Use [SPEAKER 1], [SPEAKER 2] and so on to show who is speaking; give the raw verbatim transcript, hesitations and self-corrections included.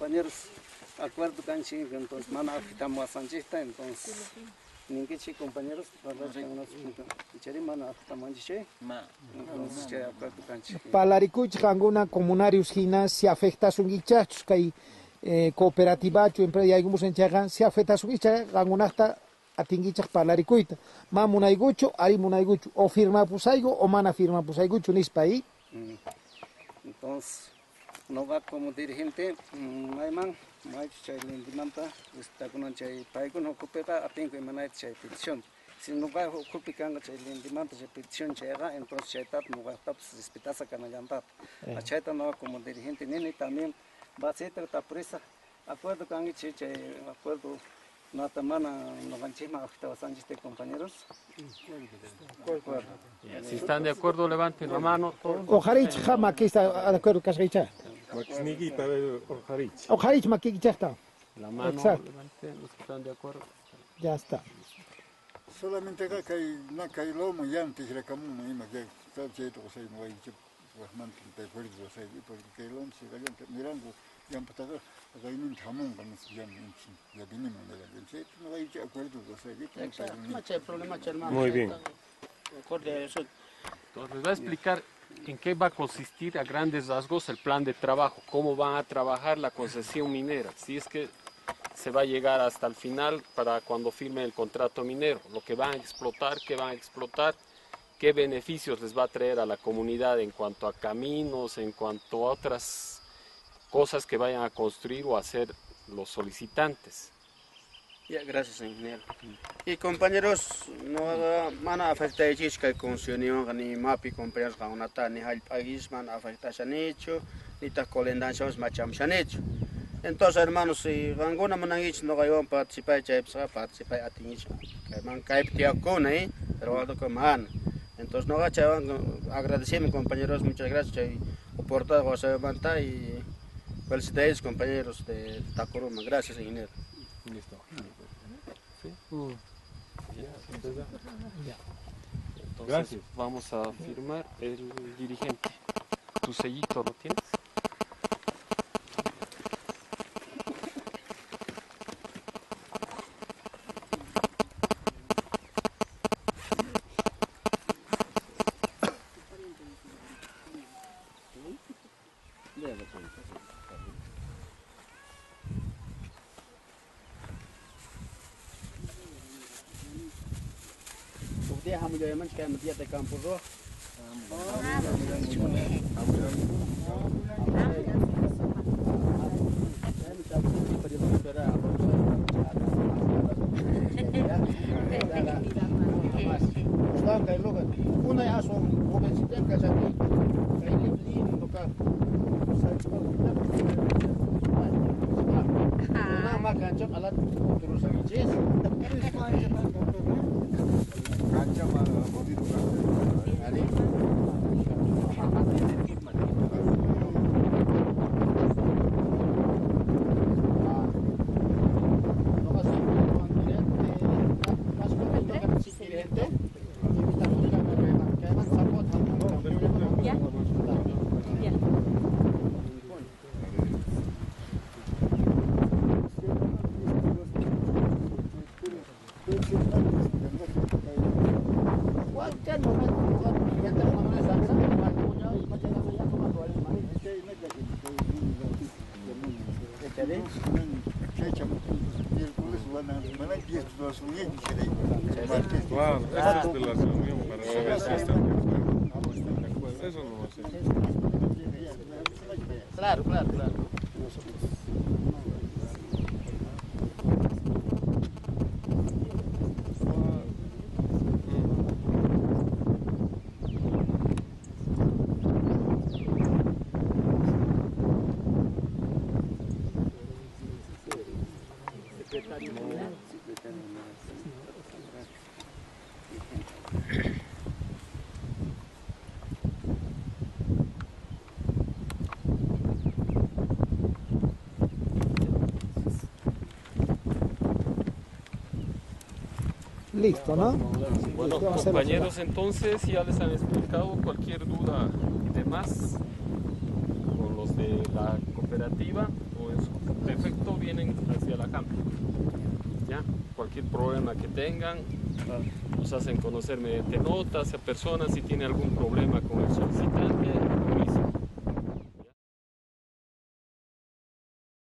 [SPEAKER 1] compañeros acuerdo canchi, entonces mana afitamos a Sanchista, entonces ninguém compañeros
[SPEAKER 2] Palaricuch alguna comunarios ginas se afecta su guichachos que cooperativa chu empresa y algunos en chagan se afecta su guicha alguna hasta atingichas palaricuita mamunaigucho arimunaigucho o firma pusaigo o mana firma pusaigucho nispa ahí
[SPEAKER 1] entonces no va como dirigente maiman mai chay lindimanta está con chay paigo no copeta atengo manai chay petición si no va ocupicanga chay lindimanta chay petición chayga entonces chay tat no va tap respetasa kana yanta a chay no como dirigente nene también va a ser presa acuerdo con chay chay acuerdo no tamana no ganchima hasta Sanchiste compañeros
[SPEAKER 3] si están de acuerdo levanten la mano
[SPEAKER 2] Ojarich jama que está de acuerdo casricha
[SPEAKER 4] Maxnigi para Ojarich.
[SPEAKER 2] Ojarich maquilla está.
[SPEAKER 3] La mano,
[SPEAKER 2] exacto.
[SPEAKER 3] Levanten los que están de acuerdo.
[SPEAKER 2] Ya está.
[SPEAKER 5] Solamente acá que hay una caída muy antes de la comuna y me quedé todo cheto que se me va a ir pues manten de acuerdo se porque que el hombre se cayó mirando ya empezó acá hay un jamón que nos llama ya vinimos de la gente no va a ir de acuerdo se
[SPEAKER 4] Muy bien.
[SPEAKER 3] Entonces les voy a explicar en qué va a consistir a grandes rasgos el plan de trabajo, cómo van a trabajar la concesión minera, si es que se va a llegar hasta el final para cuando firmen el contrato minero, lo que van a explotar, qué van a explotar, qué beneficios les va a traer a la comunidad en cuanto a caminos, en cuanto a otras cosas que vayan a construir o hacer los solicitantes.
[SPEAKER 6] Ya, gracias, ingeniero. Y compañeros, no mana afecta a ellos que consumió ni mapi compañeros con una tan ni hal país man afecta a hecho ni ta colendancias macham hecho. Entonces, hermanos, si alguna manangich no vayan a participar, ya para participar a ti mismo. Que man cae tía con ahí, pero algo que man. Entonces, no gachaban agradecemos compañeros, muchas gracias por portar José Manta y felicidades compañeros de Tacoruma. Gracias, ingeniero.
[SPEAKER 3] Listo. ¿Sí? Mm. Ya, entonces, gracias. Vamos a firmar el dirigente. ¿Tu sellito lo tienes?
[SPEAKER 6] Dia hamu jaya man sekarang dia te kampur roh. Una ya son jovencitas que aquí, que hay que ir tocar. Una makan cok alat terus lagi cis.
[SPEAKER 5] Kaca mana bodi tu kan? Hari.
[SPEAKER 4] Claro, esta es de la reunión para saber si están de acuerdo. Eso no va a ser.
[SPEAKER 6] Claro, claro, claro.
[SPEAKER 2] Listo, ¿no?
[SPEAKER 3] Bueno, compañeros, entonces ya les han explicado cualquier duda de más con los de la cooperativa o en su defecto vienen hacia la cámara. ¿Ya? Cualquier problema que tengan,
[SPEAKER 1] Claro.
[SPEAKER 3] nos hacen conocer mediante notas a personas si tiene algún problema con el solicitante, mismo